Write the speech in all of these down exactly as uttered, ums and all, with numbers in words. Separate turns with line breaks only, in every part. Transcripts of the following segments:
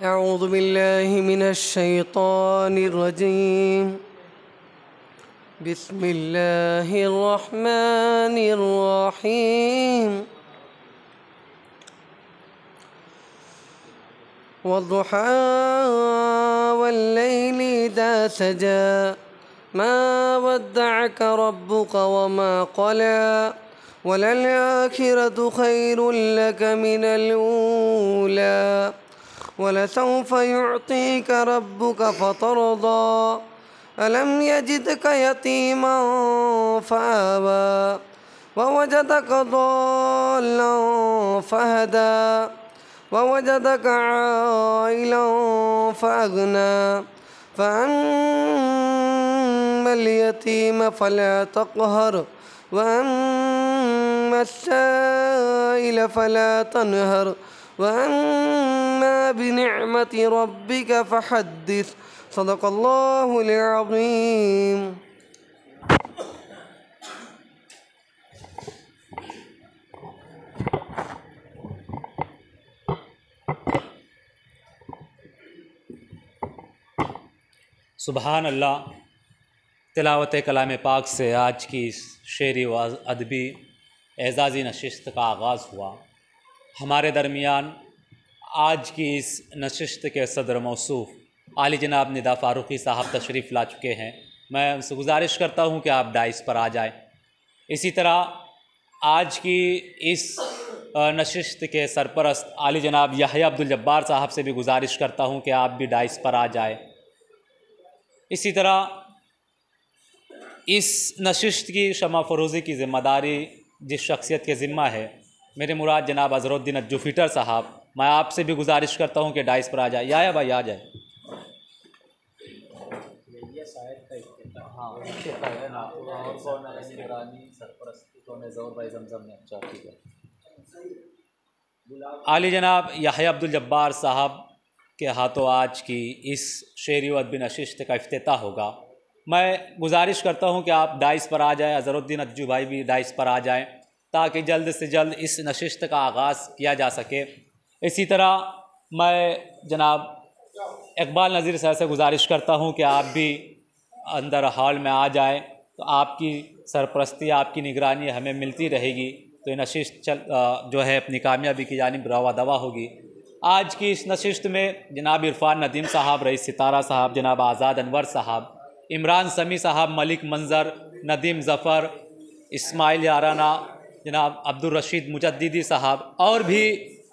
अऊज़ु बिल्लाहि मिनश शैतानिर रजीम। बिस्मिल्लाहिर रहमानिर रहीम। वद्दुहा वल्लैलि इज़ा सजा मा वद्दअक रब्बुक वमा क़ला वलल-आखिरतु खैरुल लक मिनल ऊला वलसौफ युअतीक रब्बुक फतरदा अलम यजिदक यतीमन फआवा ववजदक ضالًا फहदा ववजदक आइलन फअगना फअम्मल यतीम फला तक़हर वअम्मा अस्साइल फला तनहर वअम्मा बिनिअमति रब्बिक फहद्दिस। सदक़ल्लाहुल अज़ीम।
सुबहान अल्लाह। तिलावत कलाम पाक से आज की इस शेरी व अदबी एज़ाज़ी नशिस्त का आगाज़ हुआ। हमारे दरमियान आज की इस नशिस्त के सदर मौसूफ़ आली जनाब निदा फ़ारूक़ी साहब तशरीफ़ ला चुके हैं। मैं उनसे गुजारिश करता हूँ कि आप डाइस पर आ जाएं। इसी तरह आज की इस नशिस्त के सरपरस्त आली जनाब याह्या अब्दुल जब्बार साहब से भी गुजारिश करता हूँ कि आप भी डाइस पर आ जाएं। इसी तरह इस नशिस्त की शमा फ़रोज़ी की ज़िम्मेदारी जिस शख्सियत के ज़िम्मा है, मेरे मुराद जनाब अज़रुद्दीन अज्जुफ़ीटर साहब, मैं आपसे भी गुजारिश करता हूँ कि डाइस पर आ जाए। या भाई आ जाए। आली जनाब याह्या अब्दुल जब्बार साहब के हाथों आज की इस शेरी व अदबी नशिस्त का इफ्तिताह होगा। मैं गुजारिश करता हूं कि आप डाइस पर आ जाएं, अज़रुद्दीन अज्जू भाई भी डाइस पर आ जाएं ताकि जल्द से जल्द इस नशिस्त का आगाज़ किया जा सके। इसी तरह मैं जनाब इकबाल नज़ीर साहब से गुजारिश करता हूं कि आप भी अंदर हॉल में आ जाएं, तो आपकी सरपरस्ती, आपकी निगरानी हमें मिलती रहेगी, तो ये नशिस्त चल जो है अपनी कामयाबी की जानिब रवा दवा होगी। आज की इस नशिस्त में जनाब इरफान नदीम साहब, रईस सितारा साहब, जनाब आज़ाद अनवर साहब, इमरान समी साहब, मलिक मंज़र, नदीम ज़फ़र, इस्माइल याराना, जनाब अब्दुल रशीद मुजद्दिदी साहब और भी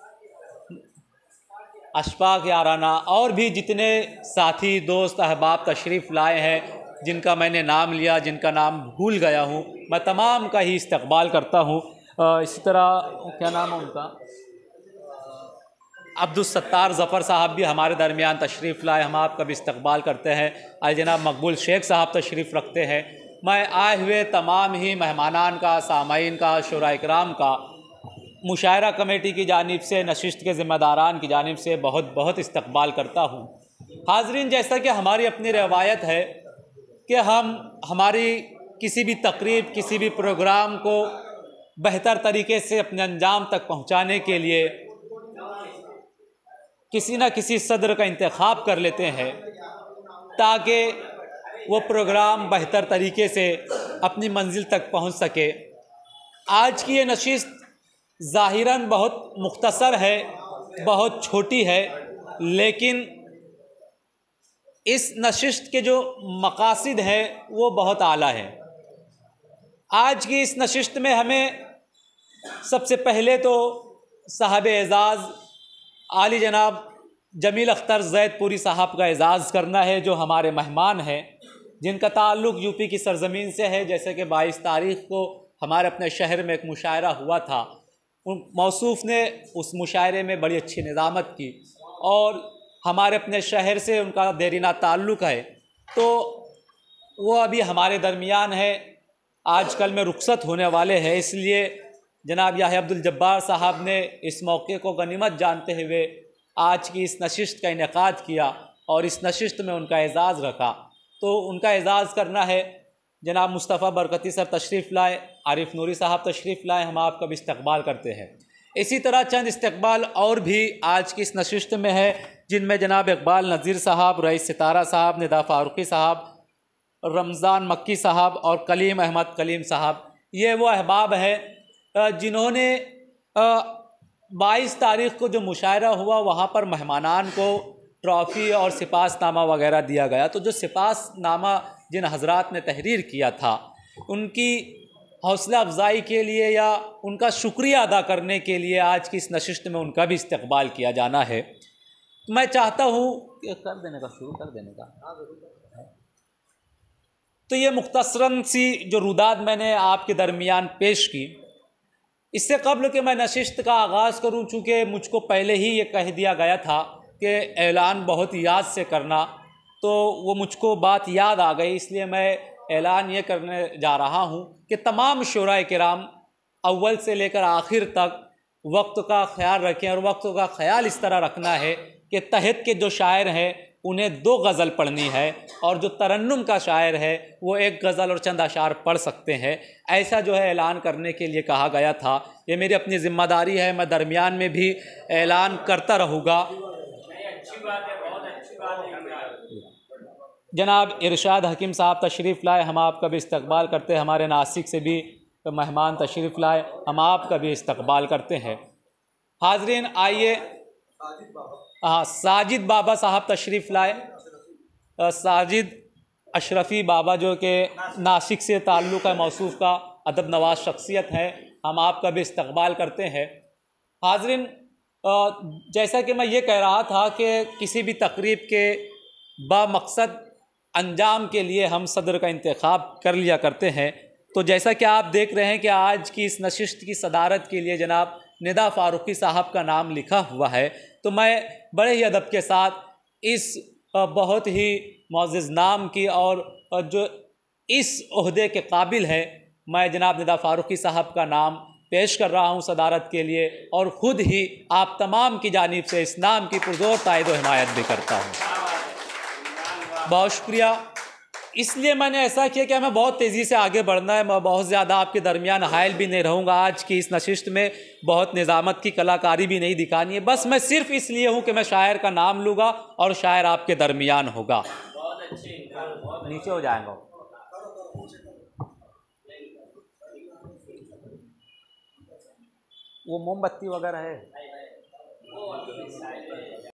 अशफाक याराना और भी जितने साथी दोस्त अहबाब तशरीफ़ लाए हैं, जिनका मैंने नाम लिया, जिनका नाम भूल गया हूँ, मैं तमाम का ही इस्तक़बाल करता हूँ। इसी तरह क्या नाम है उनका, अब्दुल सत्तार ज़फ़र साहब भी हमारे दरमियान तशरीफ़ लाए, हम आपका भी इस्तक़बाल करते हैं। अल जनाब मकबूल शेख साहब तशरीफ़ रखते हैं। मैं आए हुए तमाम ही मेहमानान का, सामाईन का, शुरा इकराम का मुशायरा कमेटी की जानिब से, नशिस्त के ज़िम्मेदारान की जानिब से बहुत बहुत इस्तक़बाल करता हूँ। हाज़रीन, जैसा कि हमारी अपनी रवायत है कि हम हमारी किसी भी तकरीब, किसी भी प्रोग्राम को बेहतर तरीके से अपने अंजाम तक पहुँचाने के लिए किसी न किसी सदर का इंतखाब कर लेते हैं ताकि वो प्रोग्राम बेहतर तरीके से अपनी मंजिल तक पहुंच सके। आज की ये नशिस्त ज़ाहिरन बहुत मुख्तसर है, बहुत छोटी है, लेकिन इस नशिस्त के जो मकासिद हैं वो बहुत आला है। आज की इस नशिस्त में हमें सबसे पहले तो साहब एज़ाज़ आली जनाब जमील अख्तर ज़ैदपुरी साहब का एज़ाज़ करना है, जो हमारे मेहमान हैं, जिनका ताल्लुक़ यूपी की सरज़मीन से है। जैसे कि बाईस तारीख़ को हमारे अपने शहर में एक मुशायरा हुआ था, उन मौसूफ़ ने उस मुशायरे में बड़ी अच्छी निज़ामत की और हमारे अपने शहर से उनका देरीना ताल्लुक़ है, तो वो अभी हमारे दरमियान है। आजकल में रुखसत होने वाले हैं, इसलिए जनाब याह्या अब्दुल जब्बार साहब ने इस मौके को गनीमत जानते हुए आज की इस नशिस्त का इनेकाद किया और इस नशिस्त में उनका एज़ाज़ रखा। तो उनका एज़ाज़ करना है। जनाब मुस्तफ़ा बरकती सर तशरीफ़ लाए, आरिफ नूरी साहब तशरीफ़ लाए, हम आपका भी इस्तक़बाल करते हैं। इसी तरह चंद इस्तक़बाल और भी आज की इस नशिस्त में है। जिनमें जनाब इकबाल नज़ीर साहब, रईस सितारा साहब, निदा फारूकी साहब, रमज़ान मक्की साहब और कलीम अहमद कलीम साहब, ये वो अहबाब हैं जिन्होंने बाईस तारीख़ को जो मुशायरा हुआ वहाँ पर मेहमानान को ट्रॉफ़ी और सिपासनामा वगैरह दिया गया। तो जो सिपासनामा जिन हजरात ने तहरीर किया था, उनकी हौसला अफजाई के लिए या उनका शुक्रिया अदा करने के लिए आज की इस नशिस्त में उनका भी इस्तकबाल किया जाना है। मैं चाहता हूँ कर देने का शुरू कर देने का तो ये मुख्तसरन सी जो रुदाद मैंने आपके दरमियान पेश की, इससे कबल कि मैं नशिस्त का आगाज़ करूँ, चूँकि मुझको पहले ही ये कह दिया गया था कि ऐलान बहुत याद से करना, तो वो मुझको बात याद आ गई, इसलिए मैं ऐलान ये करने जा रहा हूँ कि तमाम शुराए किराम अव्वल से लेकर आखिर तक वक्त का ख्याल रखें। और वक्त का ख्याल इस तरह रखना है कि तहत के जो शायर हैं उन्हें दो गज़ल पढ़नी है, और जो तरन्नुम का शायर है वो एक गज़ल और चंद अशार पढ़ सकते हैं। ऐसा जो है ऐलान करने के लिए कहा गया था। ये मेरी अपनी ज़िम्मेदारी है, मैं दरमियान में भी ऐलान करता रहूँगा। जनाब इरशाद हकीम साहब तशरीफ़ लाए, हम आपका भी इस्तकबाल करते हैं। हमारे नासिक से भी मेहमान तशरीफ़ लाए, हम आपका भी इस्तकबाल करते हैं। हाज़रीन आइए, हाँ साजिद बाबा साहब तशरीफ़ लाए। साजिद अशरफ़ी बाबा जो कि नासिक से ताल्लुक़ है, मौसूफ़ का अदब नवाज शख्सियत है, हम आपका भी इस्तकबाल करते हैं। हाज़रीन, जैसा कि मैं ये कह रहा था कि किसी भी तकरीब के बामकसद अंजाम के लिए हम सदर का इंतखाब कर लिया करते हैं। तो जैसा कि आप देख रहे हैं कि आज की इस नशिस्त की सदारत के लिए जनाब निदा फारूकी साहब का नाम लिखा हुआ है, तो मैं बड़े ही अदब के साथ इस बहुत ही मुअज़्ज़ज़ नाम की और जो इस ओहदे के काबिल है, मैं जनाब निदा फारूकी साहब का नाम पेश कर रहा हूँ सदारत के लिए, और ख़ुद ही आप तमाम की जानिब से इस नाम की पुरज़ोर तायद व हिमायत भी करता हूँ। बहुत शुक्रिया। इसलिए मैंने ऐसा किया कि हमें बहुत तेज़ी से आगे बढ़ना है, मैं बहुत ज़्यादा आपके दरमियान हायल भी नहीं रहूँगा। आज की इस नशिस्त में बहुत निज़ामत की कलाकारी भी नहीं दिखानी है, बस मैं सिर्फ़ इसलिए हूँ कि मैं शायर का नाम लूँगा और शायर आपके दरमियान होगा। नीचे हो जाएगा वो मोमबत्ती वगैरह है।